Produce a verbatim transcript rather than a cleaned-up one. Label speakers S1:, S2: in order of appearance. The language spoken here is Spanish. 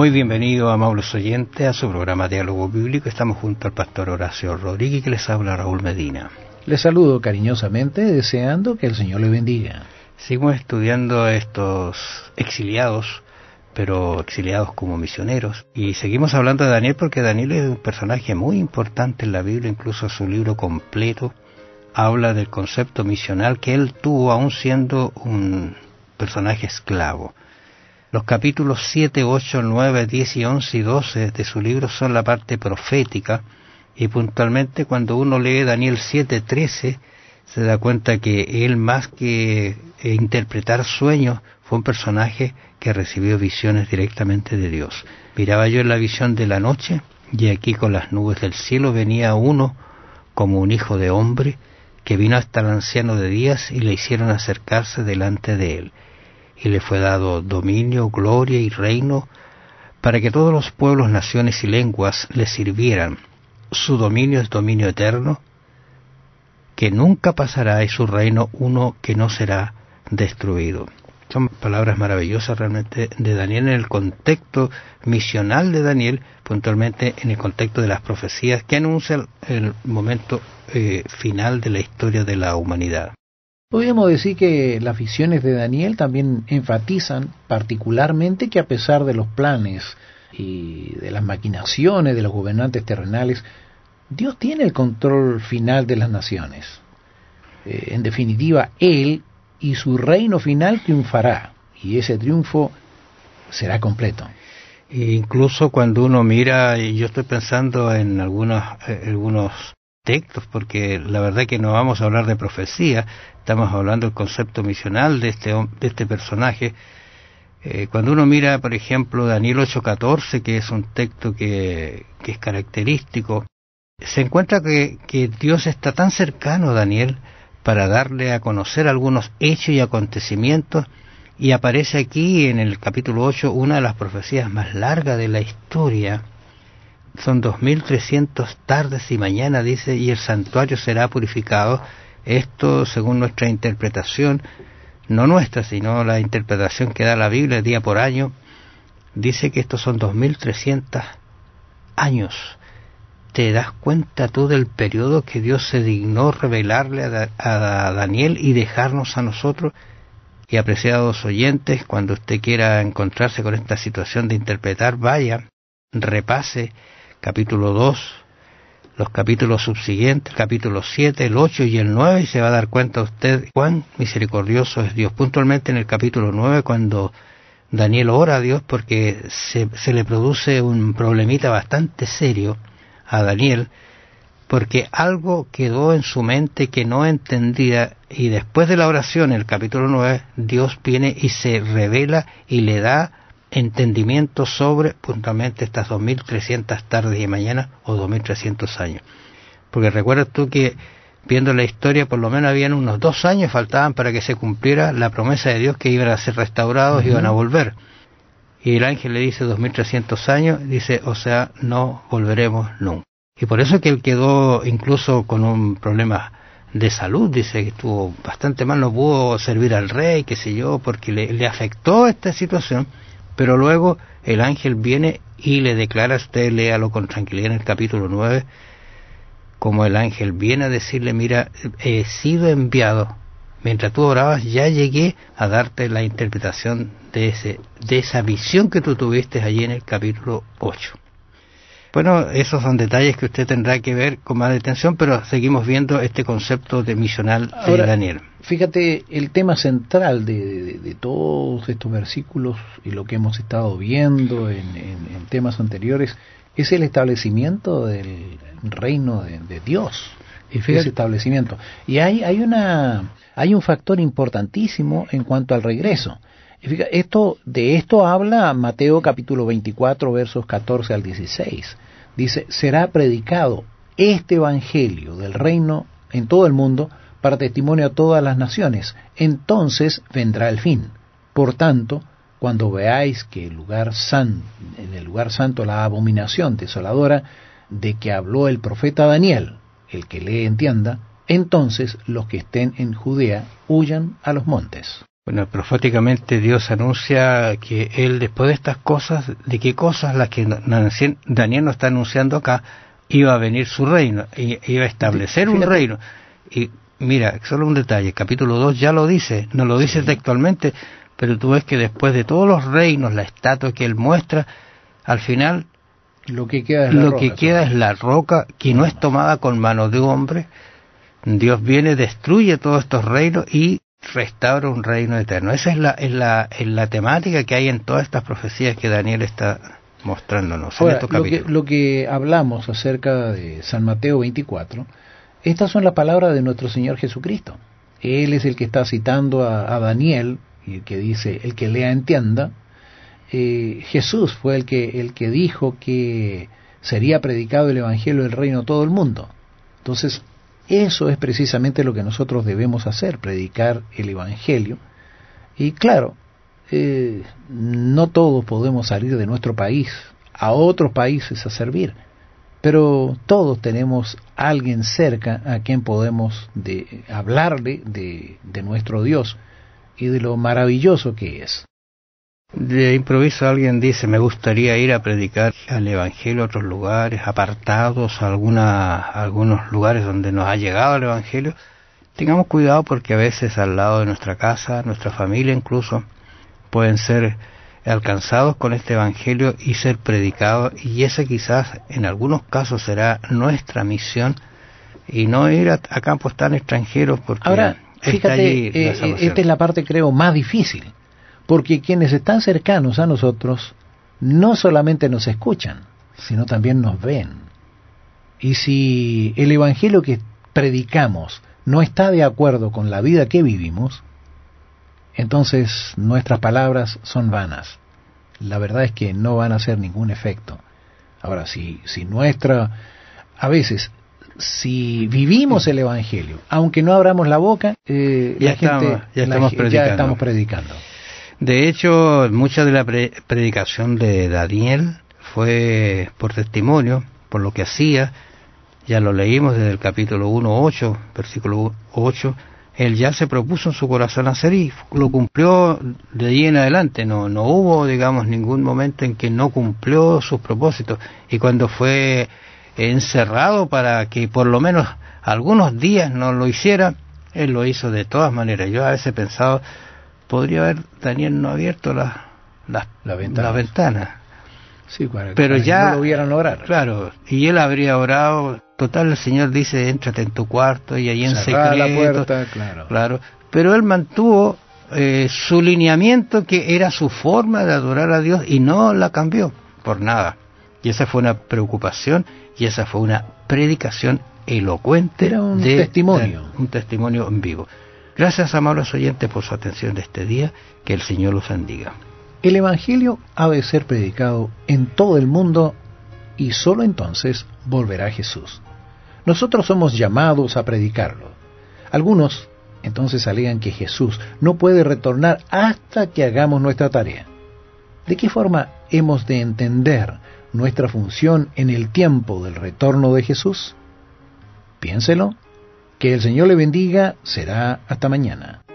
S1: Muy bienvenido, amables oyentes, a su programa Diálogo Bíblico. Estamos junto al pastor Horacio Rodríguez, que les habla Raúl Medina.
S2: Les saludo cariñosamente, deseando que el Señor le bendiga.
S1: Seguimos estudiando a estos exiliados, pero exiliados como misioneros. Y seguimos hablando de Daniel porque Daniel es un personaje muy importante en la Biblia, incluso su libro completo habla del concepto misional que él tuvo aún siendo un personaje esclavo. Los capítulos siete, ocho, nueve, diez y once y doce de su libro son la parte profética, y puntualmente cuando uno lee Daniel siete, trece, se da cuenta que él, más que interpretar sueños, fue un personaje que recibió visiones directamente de Dios. Miraba yo en la visión de la noche, y aquí con las nubes del cielo venía uno como un hijo de hombre, que vino hasta el anciano de días y le hicieron acercarse delante de él. Y le fue dado dominio, gloria y reino, para que todos los pueblos, naciones y lenguas le sirvieran. Su dominio es dominio eterno, que nunca pasará, y su reino uno que no será destruido. Son palabras maravillosas realmente de Daniel en el contexto misional de Daniel, puntualmente en el contexto de las profecías que anuncian el momento eh, final de la historia de la humanidad.
S2: Podríamos decir que las visiones de Daniel también enfatizan particularmente que a pesar de los planes y de las maquinaciones de los gobernantes terrenales, Dios tiene el control final de las naciones. Eh, en definitiva, Él y su reino final triunfará, y ese triunfo será completo.
S1: E incluso cuando uno mira, y yo estoy pensando en algunos, eh, algunos textos, porque la verdad que no vamos a hablar de profecía, estamos hablando del concepto misional de este, de este personaje. Eh, cuando uno mira, por ejemplo, Daniel ocho catorce, que es un texto que, que es característico, se encuentra que, que Dios está tan cercano a Daniel para darle a conocer algunos hechos y acontecimientos, y aparece aquí en el capítulo ocho una de las profecías más largas de la historia. Son dos mil trescientas tardes y mañana, dice, y el santuario será purificado. Esto, según nuestra interpretación, no nuestra, sino la interpretación que da la Biblia día por año, dice que estos son dos mil trescientos años. ¿Te das cuenta tú del periodo que Dios se dignó revelarle a, da, a Daniel y dejarnos a nosotros? Y apreciados oyentes, cuando usted quiera encontrarse con esta situación de interpretar, vaya, repase capítulo dos, los capítulos subsiguientes, el capítulo siete, el ocho y el nueve, y se va a dar cuenta usted cuán misericordioso es Dios. Puntualmente en el capítulo nueve, cuando Daniel ora a Dios porque se, se le produce un problemita bastante serio a Daniel, porque algo quedó en su mente que no entendía, y después de la oración, en el capítulo nueve, Dios viene y se revela y le da entendimiento sobre puntualmente estas dos mil trescientas tardes y mañanas o dos mil trescientos años. Porque recuerdas tú que viendo la historia, por lo menos habían unos dos años faltaban para que se cumpliera la promesa de Dios que iban a ser restaurados, uh-huh. iban a volver. Y el ángel le dice dos mil trescientos años, dice, o sea, no volveremos nunca. Y por eso que él quedó incluso con un problema de salud, dice que estuvo bastante mal, no pudo servir al rey, qué sé yo, porque le, le afectó esta situación. Pero luego el ángel viene y le declara, usted léalo con tranquilidad en el capítulo nueve, como el ángel viene a decirle, mira, he sido enviado, mientras tú orabas ya llegué a darte la interpretación de ese de esa visión que tú tuviste allí en el capítulo ocho. Bueno, esos son detalles que usted tendrá que ver con más detención, pero seguimos viendo este concepto de misional de
S2: Ahora,
S1: Daniel.
S2: Fíjate, el tema central de, de, de todos estos versículos y lo que hemos estado viendo en, en, en temas anteriores es el establecimiento del reino de, de Dios. Y fíjate, ese establecimiento. Y hay, hay, una, hay un factor importantísimo en cuanto al regreso. Y fíjate, esto, de esto habla Mateo capítulo veinticuatro, versos catorce al dieciséis. Dice, será predicado este evangelio del reino en todo el mundo para testimonio a todas las naciones. Entonces vendrá el fin. Por tanto, cuando veáis que el lugar san, en el lugar santo la abominación desoladora de que habló el profeta Daniel, el que lee entienda, entonces los que estén en Judea huyan a los montes.
S1: Bueno, proféticamente Dios anuncia que Él, después de estas cosas, de qué cosas las que Daniel nos está anunciando acá, iba a venir su reino, iba a establecer un reino. Y mira, solo un detalle, capítulo dos ya lo dice, no lo dice sí. textualmente, pero tú ves que después de todos los reinos, la estatua que Él muestra, al final
S2: lo que queda es la,
S1: lo
S2: roca,
S1: que queda es la roca que no es tomada con mano de hombre. Dios viene, destruye todos estos reinos y restaura un reino eterno. Esa es la, es la, es la temática que hay en todas estas profecías que Daniel está mostrándonos.
S2: Ahora,
S1: en estos
S2: lo, que, lo que hablamos acerca de San Mateo veinticuatro, estas son las palabras de nuestro Señor Jesucristo. Él es el que está citando a, a Daniel, y el que dice, el que lea entienda. Eh, Jesús fue el que, el que dijo que sería predicado el Evangelio del Reino a todo el mundo. Entonces, eso es precisamente lo que nosotros debemos hacer, predicar el Evangelio. Y claro, eh, no todos podemos salir de nuestro país a otros países a servir, pero todos tenemos a alguien cerca a quien podemos de, hablarle de, de nuestro Dios y de lo maravilloso que es.
S1: De improviso alguien dice, me gustaría ir a predicar el Evangelio a otros lugares, apartados, a, alguna, a algunos lugares donde nos ha llegado el Evangelio. Tengamos cuidado porque a veces al lado de nuestra casa, nuestra familia incluso, pueden ser alcanzados con este Evangelio y ser predicados, y esa quizás en algunos casos será nuestra misión, y no ir a, a campos tan extranjeros porque
S2: ahora,
S1: está
S2: fíjate,
S1: allí la
S2: eh,
S1: salvación.
S2: Esta es la parte creo más difícil. Porque quienes están cercanos a nosotros no solamente nos escuchan, sino también nos ven. Y si el Evangelio que predicamos no está de acuerdo con la vida que vivimos, entonces nuestras palabras son vanas. La verdad es que no van a hacer ningún efecto. Ahora, si, si nuestra... A veces, si vivimos el Evangelio, aunque no abramos la boca, eh,
S1: ya,
S2: la
S1: estamos,
S2: gente,
S1: ya,
S2: la,
S1: estamos
S2: ya estamos predicando.
S1: De hecho, mucha de la pre predicación de Daniel fue por testimonio, por lo que hacía. Ya lo leímos desde el capítulo uno, ocho, versículo ocho. Él ya se propuso en su corazón hacer y lo cumplió de ahí en adelante. No, no hubo, digamos, ningún momento en que no cumplió sus propósitos. Y cuando fue encerrado para que por lo menos algunos días no lo hiciera, él lo hizo de todas maneras. Yo a veces he pensado, podría haber Daniel no abierto las la, la ventana. La ventana.
S2: Sí, para,
S1: pero
S2: para
S1: ya
S2: no lo hubieran logrado.
S1: Claro, y él habría orado. Total, el Señor dice, éntrate en tu cuarto y ahí en secreto.
S2: La puerta, claro.
S1: Claro. Pero él mantuvo eh, su lineamiento, que era su forma de adorar a Dios, y no la cambió por nada. Y esa fue una preocupación y esa fue una predicación elocuente.
S2: Era un
S1: de,
S2: testimonio.
S1: De, un testimonio en vivo. Gracias, amables oyentes, por su atención de este día. Que el Señor los bendiga.
S2: El Evangelio ha de ser predicado en todo el mundo y sólo entonces volverá Jesús. Nosotros somos llamados a predicarlo. Algunos entonces alegan que Jesús no puede retornar hasta que hagamos nuestra tarea. ¿De qué forma hemos de entender nuestra función en el tiempo del retorno de Jesús? Piénselo. Que el Señor le bendiga. Será hasta mañana.